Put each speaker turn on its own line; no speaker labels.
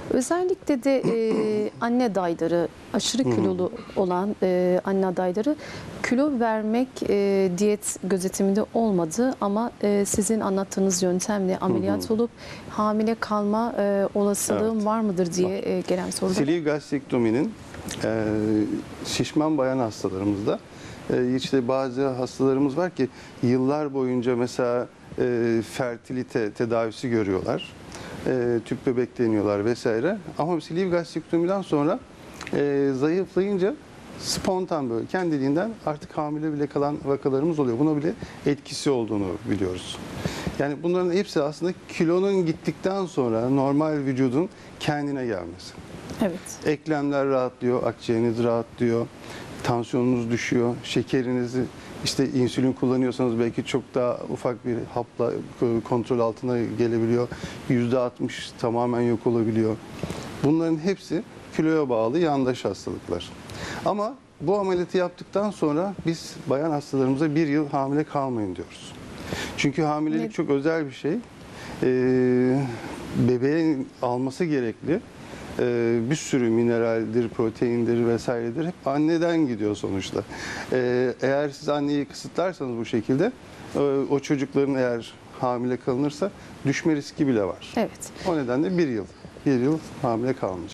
Özellikle de anne adayları, aşırı kilolu olan anne adayları kilo vermek diyet gözetiminde olmadı ama sizin anlattığınız yöntemle ameliyat olup hamile kalma olasılığım var mıdır diye gelen sorular.
Sleeve gastrektominin şişman bayan hastalarımızda işte bazı hastalarımız var ki yıllar boyunca mesela fertilite tedavisi görüyorlar. Tüp bebek deniyorlar vesaire. Ama sleeve gastrektomiden sonra zayıflayınca spontan böyle kendiliğinden artık hamile bile kalan vakalarımız oluyor. Buna bile etkisi olduğunu biliyoruz. Yani bunların hepsi aslında kilonun gittikten sonra normal vücudun kendine gelmesi.
Evet.
Eklemler rahatlıyor, akciğeriniz rahatlıyor, tansiyonunuz düşüyor, şekerinizi işte insülin kullanıyorsanız belki çok daha ufak bir hapla kontrol altına gelebiliyor. %60 tamamen yok olabiliyor. Bunların hepsi kiloya bağlı yandaş hastalıklar. Ama bu ameliyatı yaptıktan sonra biz bayan hastalarımıza 1 yıl hamile kalmayın diyoruz. Çünkü hamilelik çok özel bir şey. Bebeğin alması gerekli. Bir sürü mineraldir, proteindir vesairedir. Hep anneden gidiyor sonuçta. Eğer siz anneyi kısıtlarsanız bu şekilde o çocukların eğer hamile kalınırsa düşme riski bile var.
Evet.
O nedenle 1 yıl hamile kalmayacak.